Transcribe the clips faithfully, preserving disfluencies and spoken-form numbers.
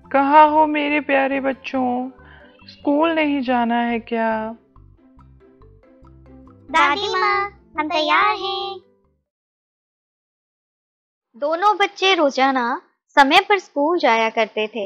कहाँ हो मेरे प्यारे बच्चों? स्कूल नहीं जाना है क्या? दादी माँ, हम तैयार हैं। दोनों बच्चे रोजाना समय पर स्कूल जाया करते थे।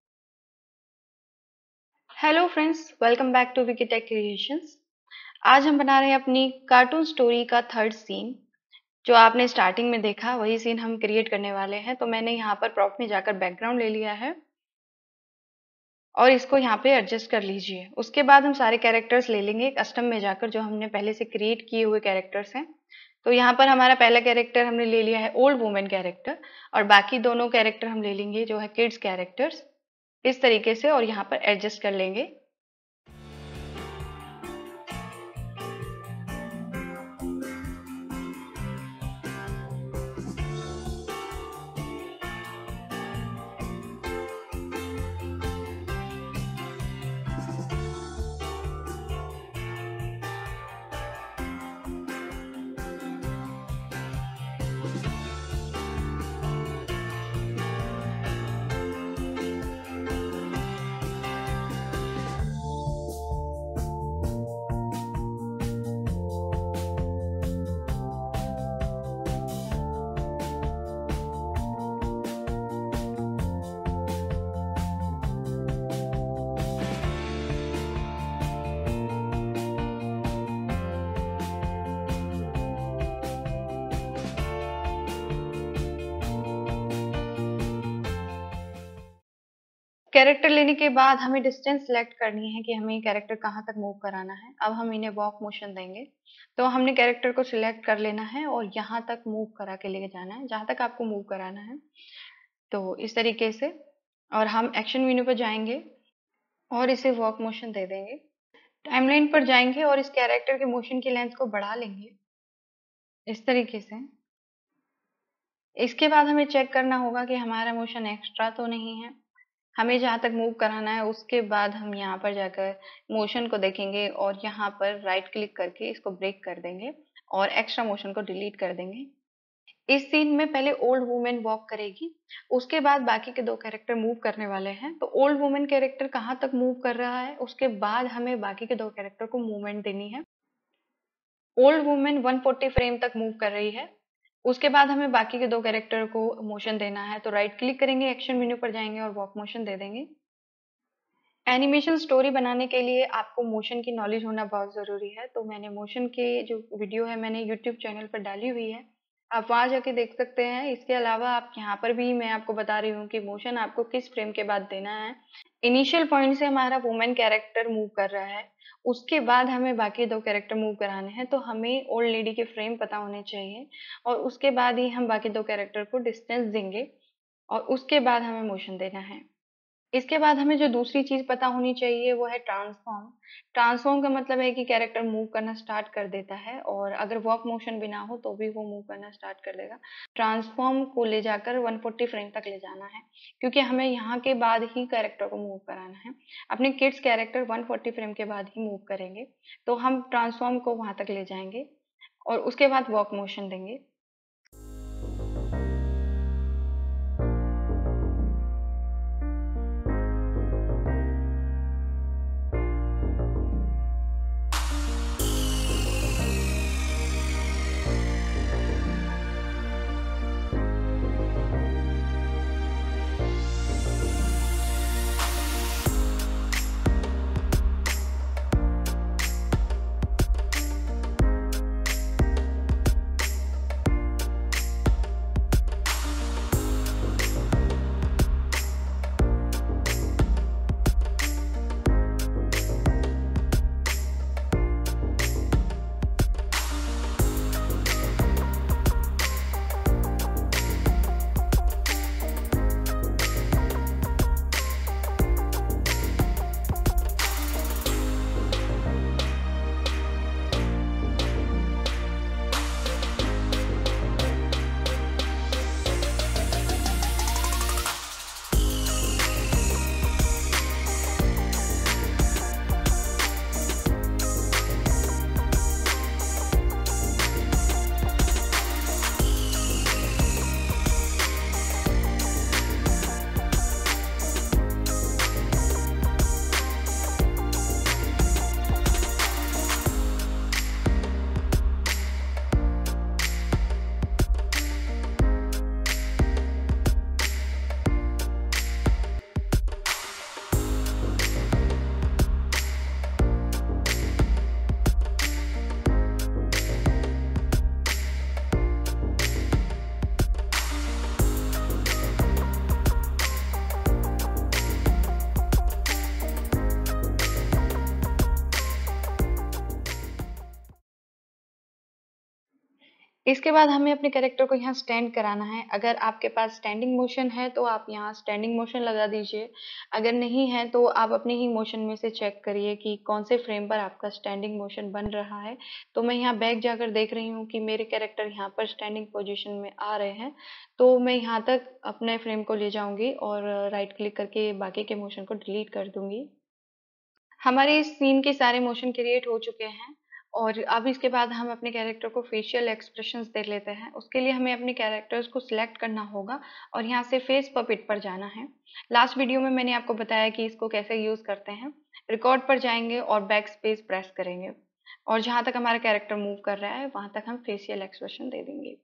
Hello friends, welcome back to Vicky tech creations. आज हम बना रहे हैं अपनी कार्टून स्टोरी का थर्ड सीन। जो आपने स्टार्टिंग में देखा वही सीन हम क्रिएट करने वाले हैं। तो मैंने यहाँ पर प्रॉप में जाकर बैकग्राउंड ले लिया है और इसको यहाँ पे एडजस्ट कर लीजिए। उसके बाद हम सारे कैरेक्टर्स ले लेंगे कस्टम में जाकर, जो हमने पहले से क्रिएट किए हुए कैरेक्टर्स हैं। तो यहाँ पर हमारा पहला कैरेक्टर हमने ले लिया है ओल्ड वुमेन कैरेक्टर, और बाकी दोनों कैरेक्टर हम ले लेंगे जो है किड्स कैरेक्टर्स, इस तरीके से, और यहाँ पर एडजस्ट कर लेंगे। कैरेक्टर लेने के बाद हमें डिस्टेंस सेलेक्ट करनी है कि हमें कैरेक्टर कहाँ तक मूव कराना है। अब हम इन्हें वॉक मोशन देंगे। तो हमने कैरेक्टर को सिलेक्ट कर लेना है और यहाँ तक मूव करा के लेके जाना है जहाँ तक आपको मूव कराना है। तो इस तरीके से, और हम एक्शन मेन्यू पर जाएंगे और इसे वॉक मोशन दे देंगे। टाइमलाइन पर जाएंगे और इस कैरेक्टर के मोशन की लेंथ को बढ़ा लेंगे इस तरीके से। इसके बाद हमें चेक करना होगा कि हमारा मोशन एक्स्ट्रा तो नहीं है। हमें जहाँ तक मूव कराना है उसके बाद हम यहाँ पर जाकर मोशन को देखेंगे और यहाँ पर राइट क्लिक करके इसको ब्रेक कर देंगे और एक्स्ट्रा मोशन को डिलीट कर देंगे। इस सीन में पहले ओल्ड वुमेन वॉक करेगी, उसके बाद बाकी के दो कैरेक्टर मूव करने वाले हैं। तो ओल्ड वुमेन कैरेक्टर कहाँ तक मूव कर रहा है उसके बाद हमें बाकी के दो कैरेक्टर को मूवमेंट देनी है। ओल्ड वुमेन एक सौ चालीस फ्रेम तक मूव कर रही है, उसके बाद हमें बाकी के दो कैरेक्टर को मोशन देना है। तो राइट क्लिक करेंगे, एक्शन मेन्यू पर जाएंगे और वॉक मोशन दे देंगे। एनिमेशन स्टोरी बनाने के लिए आपको मोशन की नॉलेज होना बहुत ज़रूरी है। तो मैंने मोशन के जो वीडियो है मैंने यूट्यूब चैनल पर डाली हुई है, आप वहाँ जाके देख सकते हैं। इसके अलावा आप यहाँ पर भी मैं आपको बता रही हूँ कि मोशन आपको किस फ्रेम के बाद देना है। इनिशियल पॉइंट से हमारा वुमेन कैरेक्टर मूव कर रहा है, उसके बाद हमें बाकी दो कैरेक्टर मूव कराने हैं। तो हमें ओल्ड लेडी के फ्रेम पता होने चाहिए और उसके बाद ही हम बाकी दो कैरेक्टर को डिस्टेंस देंगे और उसके बाद हमें मोशन देना है। इसके बाद हमें जो दूसरी चीज पता होनी चाहिए वो है ट्रांसफॉर्म। ट्रांसफॉर्म का मतलब है कि कैरेक्टर मूव करना स्टार्ट कर देता है और अगर वॉक मोशन भी ना हो तो भी वो मूव करना स्टार्ट कर देगा। ट्रांसफॉर्म को ले जाकर एक सौ चालीस फ्रेम तक ले जाना है, क्योंकि हमें यहाँ के बाद ही कैरेक्टर को मूव कराना है। अपने किड्स कैरेक्टर एक सौ चालीस फ्रेम के बाद ही मूव करेंगे। तो हम ट्रांसफॉर्म को वहां तक ले जाएंगे और उसके बाद वॉक मोशन देंगे। इसके बाद हमें अपने कैरेक्टर को यहाँ स्टैंड कराना है। अगर आपके पास स्टैंडिंग मोशन है तो आप यहाँ स्टैंडिंग मोशन लगा दीजिए, अगर नहीं है तो आप अपने ही मोशन में से चेक करिए कि कौन से फ्रेम पर आपका स्टैंडिंग मोशन बन रहा है। तो मैं यहाँ बैक जाकर देख रही हूँ कि मेरे कैरेक्टर यहाँ पर स्टैंडिंग पोजिशन में आ रहे हैं, तो मैं यहाँ तक अपने फ्रेम को ले जाऊँगी और राइट क्लिक करके बाकी के मोशन को डिलीट कर दूँगी। हमारे इस सीन के सारे मोशन क्रिएट हो चुके हैं और अब इसके बाद हम अपने कैरेक्टर को फेशियल एक्सप्रेशंस दे लेते हैं। उसके लिए हमें अपने कैरेक्टर्स को सिलेक्ट करना होगा और यहाँ से फेस पपेट पर जाना है। लास्ट वीडियो में मैंने आपको बताया कि इसको कैसे यूज करते हैं। रिकॉर्ड पर जाएंगे और बैक स्पेस प्रेस करेंगे और जहां तक हमारा कैरेक्टर मूव कर रहा है वहां तक हम फेशियल एक्सप्रेशन दे देंगे।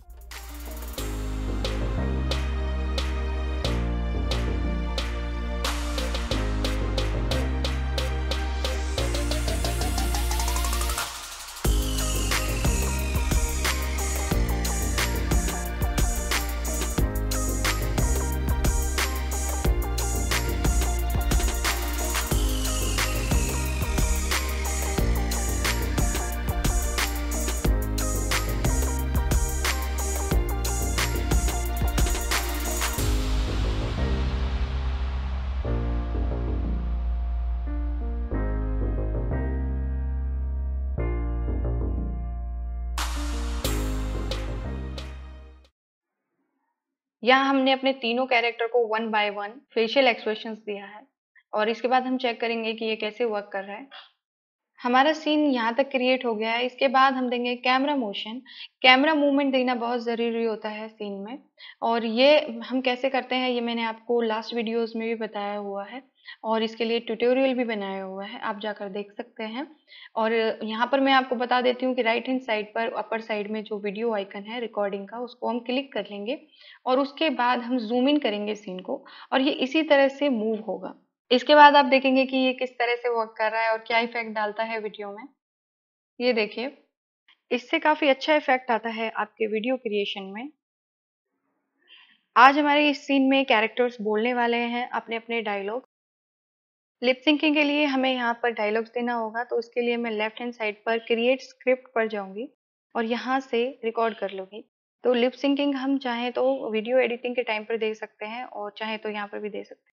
यहाँ हमने अपने तीनों कैरेक्टर को one by one facial expressions दिया है और इसके बाद हम चेक करेंगे कि ये कैसे वर्क कर रहा है। हमारा सीन यहाँ तक क्रिएट हो गया है। इसके बाद हम देंगे कैमरा मोशन। कैमरा मूवमेंट देना बहुत ज़रूरी होता है सीन में, और ये हम कैसे करते हैं ये मैंने आपको लास्ट वीडियोस में भी बताया हुआ है और इसके लिए ट्यूटोरियल भी बनाया हुआ है, आप जाकर देख सकते हैं। और यहाँ पर मैं आपको बता देती हूँ कि राइट हैंड साइड पर अपर साइड में जो वीडियो आइकन है रिकॉर्डिंग का, उसको हम क्लिक कर लेंगे और उसके बाद हम जूम इन करेंगे सीन को और ये इसी तरह से मूव होगा। इसके बाद आप देखेंगे कि ये किस तरह से वर्क कर रहा है और क्या इफेक्ट डालता है वीडियो में। ये देखिए, इससे काफी अच्छा इफेक्ट आता है आपके वीडियो क्रिएशन में। आज हमारे इस सीन में कैरेक्टर्स बोलने वाले हैं अपने अपने डायलॉग। लिप सिंकिंग के लिए हमें यहाँ पर डायलॉग्स देना होगा, तो उसके लिए मैं लेफ्ट हैंड साइड पर क्रिएट स्क्रिप्ट पर जाऊंगी और यहाँ से रिकॉर्ड कर लूंगी। तो लिप सिंकिंग हम चाहें तो वीडियो एडिटिंग के टाइम पर दे सकते हैं और चाहे तो यहाँ पर भी दे सकते हैं।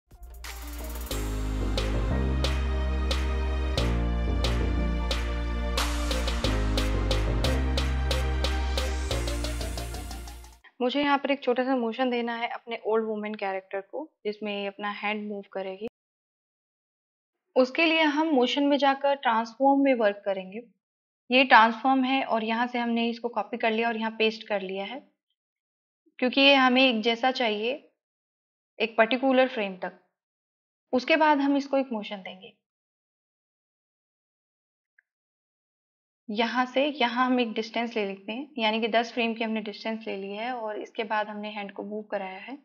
मुझे यहाँ पर एक छोटा सा मोशन देना है अपने ओल्ड वुमेन कैरेक्टर को, जिसमें ये अपना हैंड मूव करेगी। उसके लिए हम मोशन में जाकर ट्रांसफॉर्म में वर्क करेंगे। ये ट्रांसफॉर्म है और यहाँ से हमने इसको कॉपी कर लिया और यहाँ पेस्ट कर लिया है, क्योंकि ये हमें एक जैसा चाहिए एक पर्टिकुलर फ्रेम तक। उसके बाद हम इसको एक मोशन देंगे। यहाँ से यहाँ हम एक डिस्टेंस ले लेते हैं, यानी कि दस फ्रेम की हमने डिस्टेंस ले ली है और इसके बाद हमने हैंड को मूव कराया है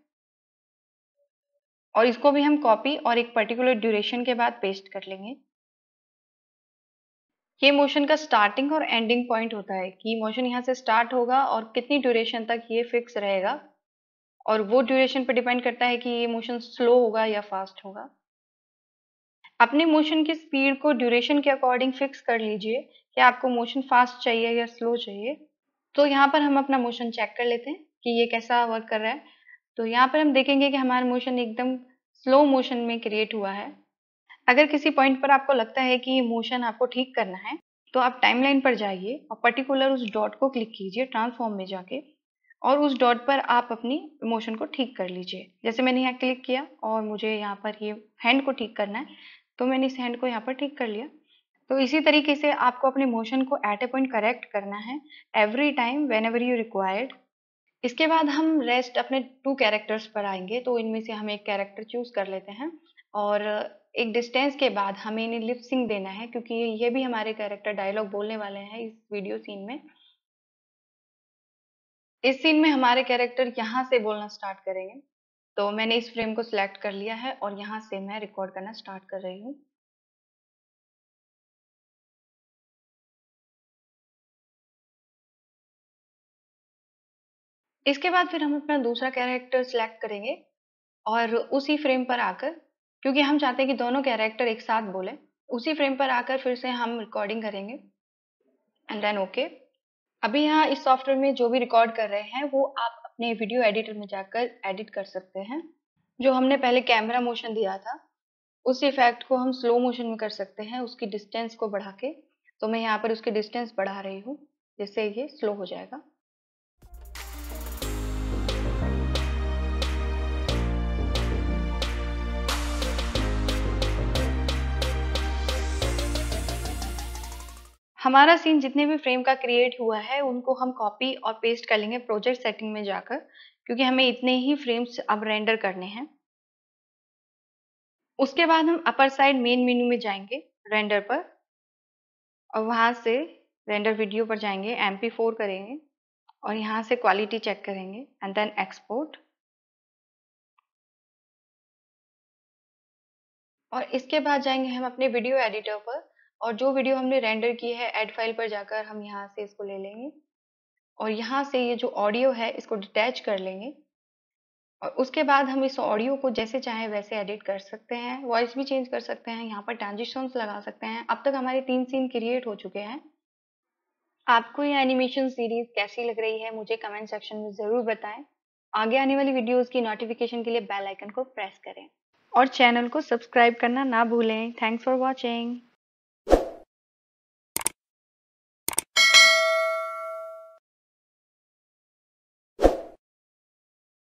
और इसको भी हम कॉपी और एक पर्टिकुलर ड्यूरेशन के बाद पेस्ट कर लेंगे। ये मोशन का स्टार्टिंग और एंडिंग पॉइंट होता है कि मोशन यहाँ से स्टार्ट होगा और कितनी ड्यूरेशन तक ये फिक्स रहेगा, और वो ड्यूरेशन पर डिपेंड करता है कि ये मोशन स्लो होगा या फास्ट होगा। अपने मोशन की स्पीड को ड्यूरेशन के अकॉर्डिंग फिक्स कर लीजिए कि आपको मोशन फास्ट चाहिए या स्लो चाहिए। तो यहाँ पर हम अपना मोशन चेक कर लेते हैं कि ये कैसा वर्क कर रहा है। तो यहाँ पर हम देखेंगे कि हमारा मोशन एकदम स्लो मोशन में क्रिएट हुआ है। अगर किसी पॉइंट पर आपको लगता है कि ये मोशन आपको ठीक करना है तो आप टाइमलाइन पर जाइए और पर्टिकुलर उस डॉट को क्लिक कीजिए ट्रांसफॉर्म में जाके, और उस डॉट पर आप अपनी मोशन को ठीक कर लीजिए। जैसे मैंने यहाँ क्लिक किया और मुझे यहाँ पर ये हैंड को ठीक करना है, तो मैंने इस हैंड को यहाँ पर ठीक कर लिया। तो इसी तरीके से आपको अपने मोशन को एट ए पॉइंट करेक्ट करना है every time whenever you required. इसके बाद हम रेस्ट अपने टू कैरेक्टर्स पर आएंगे, तो इनमें से हम एक कैरेक्टर चूज कर लेते हैं और एक डिस्टेंस के बाद हमें इन्हें लिप सिंक देना है, क्योंकि ये भी हमारे कैरेक्टर डायलॉग बोलने वाले हैं इस वीडियो सीन में। इस सीन में हमारे कैरेक्टर यहाँ से बोलना स्टार्ट करेंगे। तो मैंने इस फ्रेम को सिलेक्ट कर लिया है और यहाँ से मैं रिकॉर्ड करना स्टार्ट कर रही हूँ। इसके बाद फिर हम अपना दूसरा कैरेक्टर सिलेक्ट करेंगे और उसी फ्रेम पर आकर, क्योंकि हम चाहते हैं कि दोनों कैरेक्टर एक साथ बोले, उसी फ्रेम पर आकर फिर से हम रिकॉर्डिंग करेंगे एंड देन ओके। अभी यहाँ इस सॉफ्टवेयर में जो भी रिकॉर्ड कर रहे हैं वो आप अपने वीडियो एडिटर में जाकर एडिट कर सकते हैं। जो हमने पहले कैमरा मोशन दिया था उस इफेक्ट को हम स्लो मोशन में कर सकते हैं, उसकी डिस्टेंस को बढ़ा के। तो मैं यहाँ पर उसकी डिस्टेंस बढ़ा रही हूँ जिससे ये स्लो हो जाएगा। हमारा सीन जितने भी फ्रेम का क्रिएट हुआ है उनको हम कॉपी और पेस्ट कर लेंगे प्रोजेक्ट सेटिंग में जाकर, क्योंकि हमें इतने ही फ्रेम्स अब रेंडर करने हैं। उसके बाद हम अपर साइड मेन मेनू में जाएंगे रेंडर पर, और वहां से रेंडर वीडियो पर जाएंगे, एम पी फोर करेंगे और यहाँ से क्वालिटी चेक करेंगे एंड देन एक्सपोर्ट। और इसके बाद जाएंगे हम अपने वीडियो एडिटर पर, और जो वीडियो हमने रेंडर की है ऐड फाइल पर जाकर हम यहाँ से इसको ले लेंगे और यहाँ से ये जो ऑडियो है इसको डिटैच कर लेंगे। और उसके बाद हम इस ऑडियो को जैसे चाहे वैसे एडिट कर सकते हैं, वॉइस भी चेंज कर सकते हैं, यहाँ पर ट्रांजिशंस लगा सकते हैं। अब तक हमारे तीन सीन क्रिएट हो चुके हैं। आपको ये एनिमेशन सीरीज कैसी लग रही है मुझे कमेंट सेक्शन में ज़रूर बताएं। आगे आने वाली वीडियोस की नोटिफिकेशन के लिए बेल आइकन को प्रेस करें और चैनल को सब्सक्राइब करना ना भूलें। Thanks for watching.